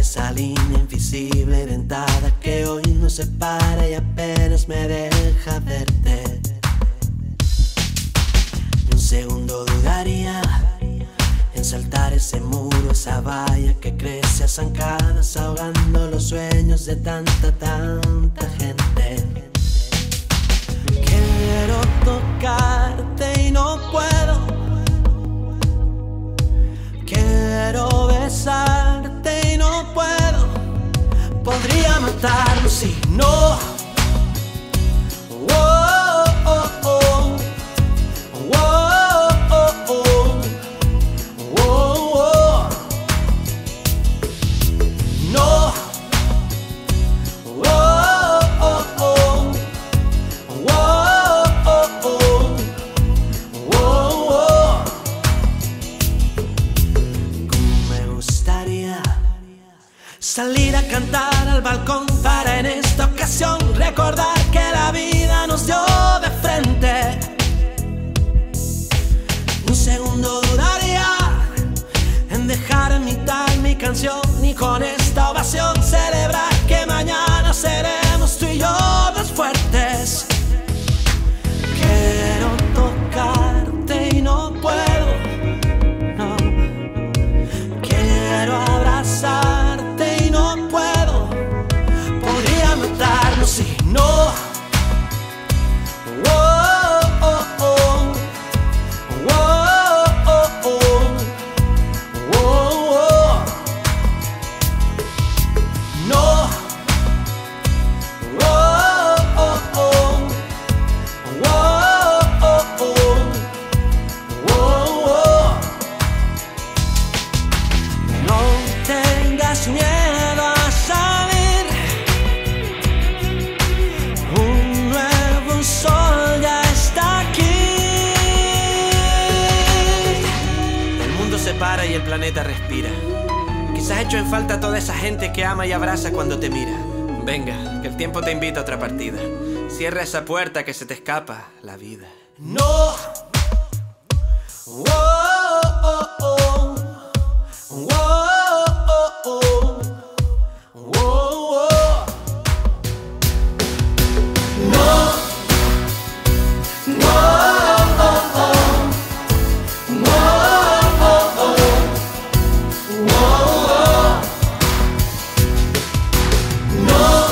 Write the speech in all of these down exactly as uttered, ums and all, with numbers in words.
esa línea invisible dentada que hoy nos separa y apenas me deja verte. Ni un segundo dudaría en saltar ese muro, esa valla que crece a zancadas, ahogando los sueños de tanta, tanta gente. Quiero tocarte y no puedo. Quiero besarte y no puedo. Podría matarlo si no. Oh, oh, oh. Oh, oh, oh. Oh, oh. No. Oh, oh, oh. Oh, oh, oh. Oh, oh. Como me gustaría salir a cantar al balcón para en esta ocasión recordar que la vida nos dio de frente. Un segundo dudaría en dejar en mitad mi canción y con esta ovación celebrar que mañana seremos tú y yo más fuertes. Quiero tocarte y no puedo, no. Quiero abrazarte y no puedo. Podría matarlo si no. Oh, oh, oh. Oh, oh, oh. Oh, oh. No. Oh, oh, oh. Oh, oh, oh. Oh, oh. No tengas miedo a salir. Un nuevo sol ya está aquí. El mundo se para y el planeta respira. Quizás echo en falta toda esa gente que ama y abraza cuando te mira. Venga, que el tiempo te invita a otra partida. Cierra esa puerta que se te escapa la vida. No. Oh, oh, oh. Oh, oh, oh. Oh, oh. No. No. Oh, oh. No. Oh, oh. Oh, oh. No.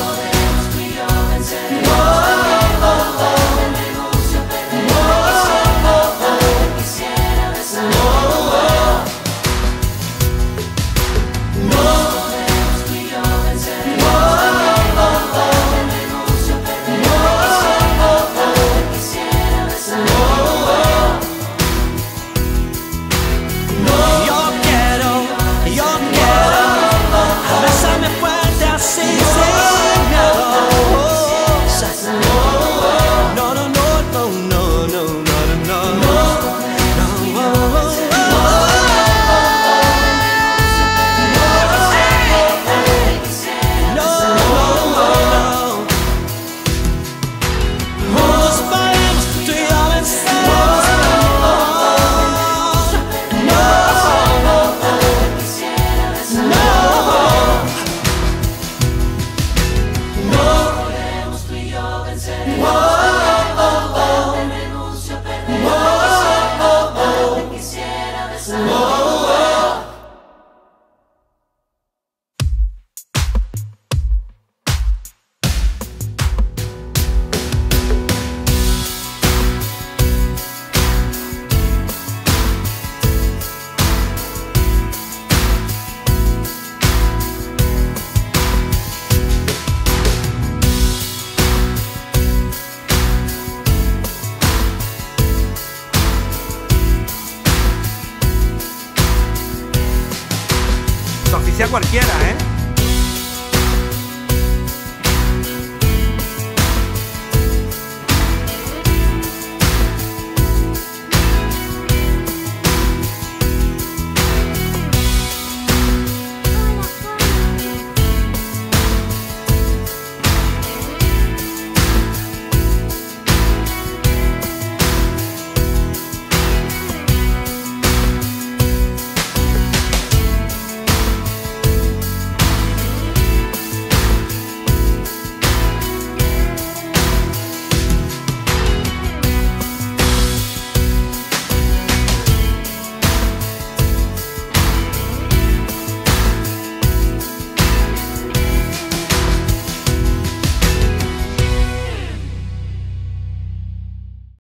Cualquiera, ¿eh?